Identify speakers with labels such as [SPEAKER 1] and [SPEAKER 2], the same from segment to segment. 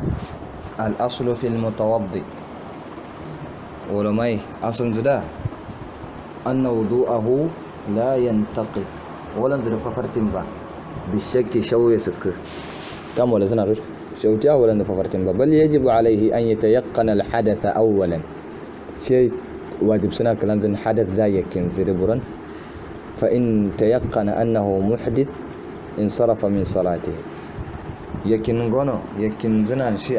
[SPEAKER 1] الأصل في المتوضئ ولمي أصل زدا أن وضوءه لا ينتقد ولا نزل ففرتين با بالشك شو يسك كم ولا زنا رش شوتيا ولا نففرتين با بل يجب عليه أن يتيقن الحدث أولا شيء واجب سنة كلام حدث ذا يكن ذربرا فإن تيقن أنه محدث انصرف من صلاته يكن غونو يكن زنا شيء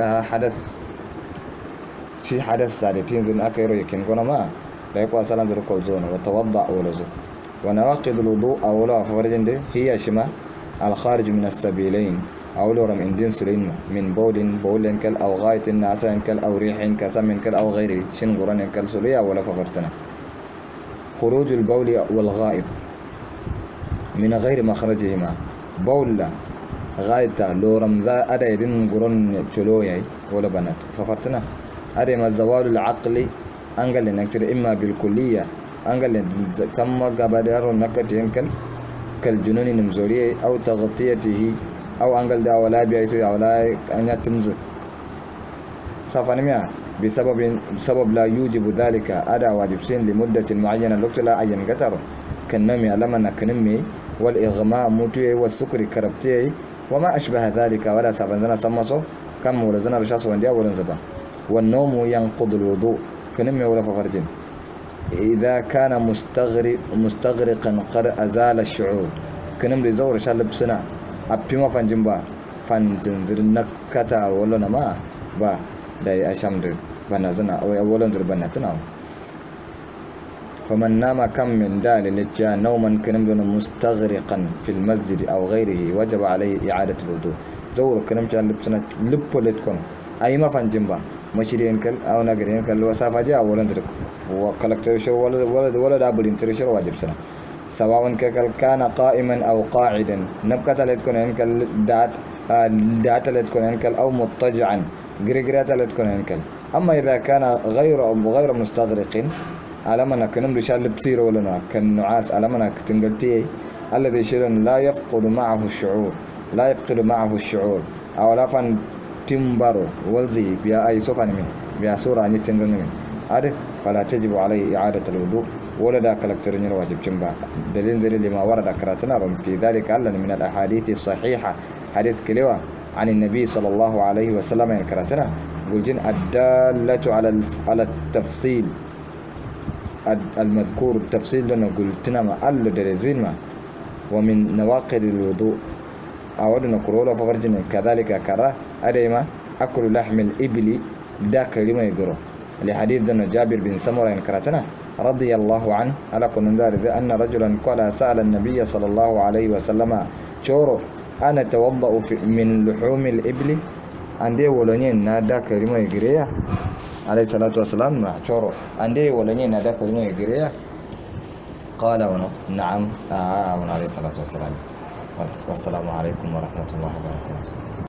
[SPEAKER 1] حدث سادتين زن أكيرو يكن غونو ما لا يقوى صلاة ركوع زون وتوضأ ولزو ونواقض الوضوء أولا فورجن دي هي شما الخارج من السبيلين أولو رم إندين سلين من بول كل أو غاية ناسا كل أو ريح كسم كل أو غيره شن قران كل سليا ولا ففرتنا خروج البول والغائط من غير مخرجهما بول غاية لو رمزا أدا يدين قران جلويا ولا بنات ففرتنا أدا ما زوال العقل أنقل نكتر إما بالكلية أنقل تسمى قبادر نكتين كالجنون نمزوريه أو تغطيته أو أنقل دا ولا بيعيسي ولا أن يتمز صفانيا بسبب لا يوجب ذلك أدا واجب سين لمدة معينة لوقت لا أين قطر كالنمي لما كنمي والإغماء موتوي والسكر كربتي وما أشبه ذلك ولا سابنزنا سمسو كم ولزنا رشاس وانديا ولنزبا والنوم ينقض الوضوء كنمي ولا ففرجين إذا كان مستغرقا قد أزال الشعور كنم لزور شالب سنة أبيما فانجنبا فانجنزر نكتار ولا نما با داي أشامد بنازنا أو ولنزر بناتنا فمن نام كم من دال لجا نوما كنم دون مستغرقا في المسجد أو غيره وجب عليه إعادة الوضوء زور كنم شالب سنة لبولت كون أي ما فانجنبا مشيرين كل أو ناقرين كل وسافة جاء ولنزر وكالكترشر ولا دابل انترشر واجب سنة سواء كان قائما أو قاعدا نبكة لتكون هنكل دات لتكون هنكل أو مضطجعا غريغرات لتكون هنكل أما إذا كان غير مستغرق على من كنم لشال بصير ولا كالنعاس على من كتنقلتي الذي شيء لا يفقد معه الشعور أو لا فن تمبرو والزي بيا أي سوفان من بيا سورة أني تنقلني هذا فلا تجب عليه إعادة الوضوء ولا ذاك الكترين واجب جنبه دليل لما ورد كراتنا في ذلك ألا من الأحاديث الصحيحة حديث كلوة عن النبي صلى الله عليه وسلم كراتنا قلجين الدالة على التفصيل المذكور التفصيل لنا قلتنا ما ألا درزين ما ومن نواقض الوضوء أودنا كرولا فغرجين كذلك كرا أديما أكل لحم الإبل ذاك لما يقرأ لحديث جابر بن سمرة كراتنا رضي الله عنه على كنندار أن رجلا قال سأل النبي صلى الله عليه وسلم شورو أنا توضأ من لحوم الإبل عندي ولنين نادا كلمة يجريا عليه الصلاة والسلام شورو عندي ولنين نادا كلمة يجريا قال نعم عليه الصلاة والسلام والسلام عليكم ورحمة الله وبركاته.